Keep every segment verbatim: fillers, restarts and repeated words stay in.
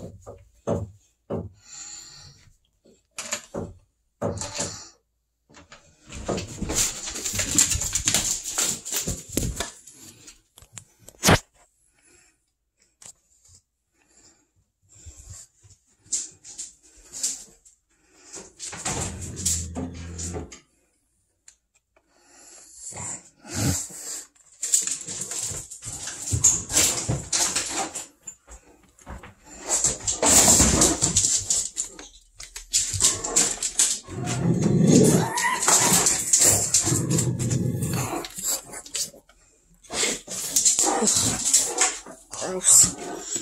Gross.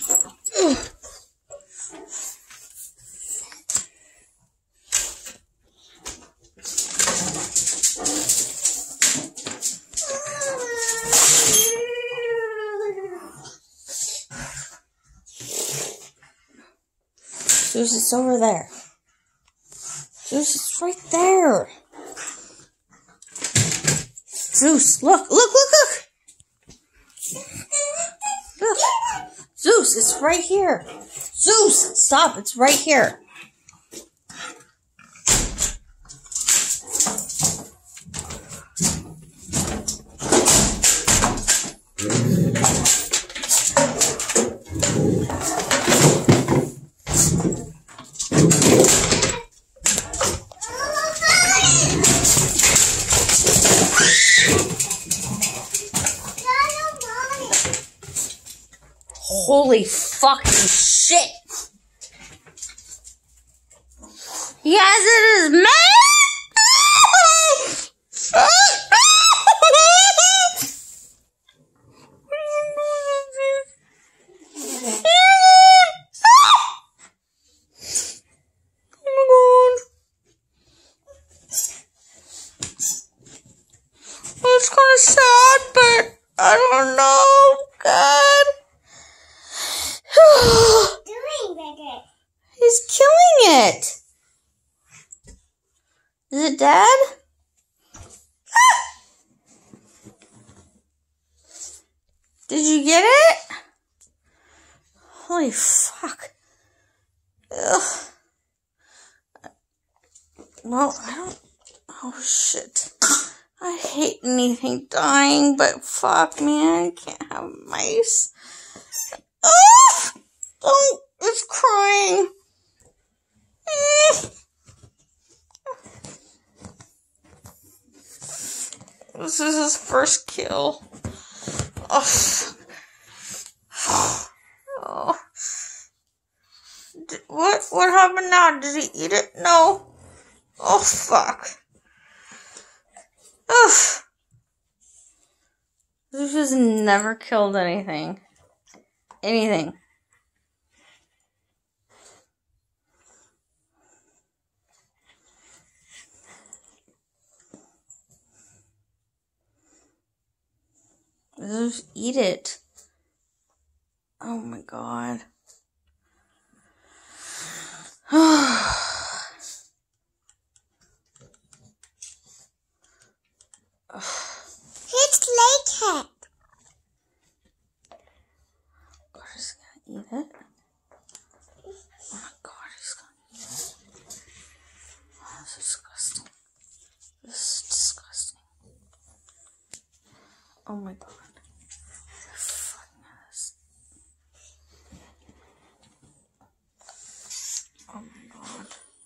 Zeus, it's over there. Zeus, it's right there. Zeus, look, look, look, look. Look. Zeus, it's right here. Zeus, stop, it's right here. Holy fucking shit! He has it in his mouth! It's kind of sad, but I don't know. God. Doing better. He's killing it. Is it Dad? Did you get it? Holy fuck. Ugh. Well, I don't... Oh, shit. I hate anything dying, but fuck, man. I can't have mice. Oh! Oh, it's crying. This is his first kill. Oh. Oh. Did, what? What happened now? Did he eat it? No. Oh, fuck. Ugh. This has never killed anything. Anything. Just eat it. Oh my god. It's like it. God, he's gonna eat it. Oh my god, he's gonna eat it. Oh, that's disgusting. This is disgusting. Oh my god. Fucking ass. Oh my god.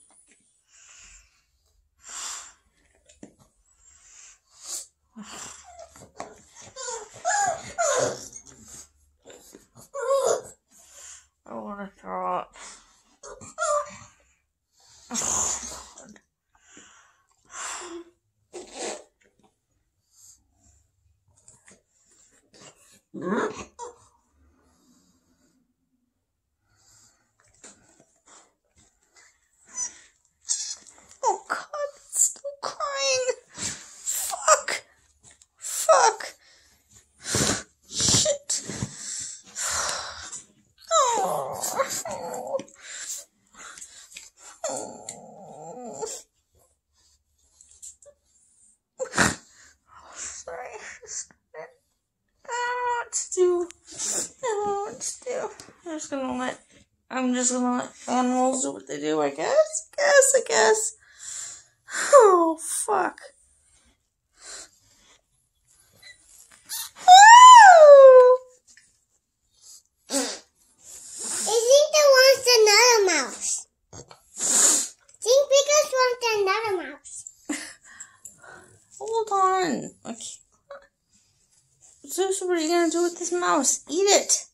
I want to throw up. Oh, God. Oh god, it's still crying. Fuck. Fuck. Shit. Oh. Oh. Oh. Sorry. I don't know what to do. I don't know what to do. I'm just gonna let I'm just gonna let animals do what they do, I guess. Guess, I guess. Oh, fuck. I think there wants another mouse. I think Because wants another mouse. Hold on. Okay. Zeus, what are you gonna do with this mouse? Eat it.